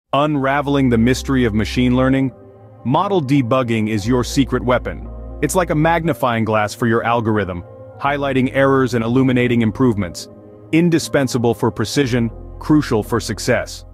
Unraveling the mystery of machine learning? Model debugging is your secret weapon. It's like a magnifying glass for your algorithm, highlighting errors and illuminating improvements. Indispensable for precision, crucial for success.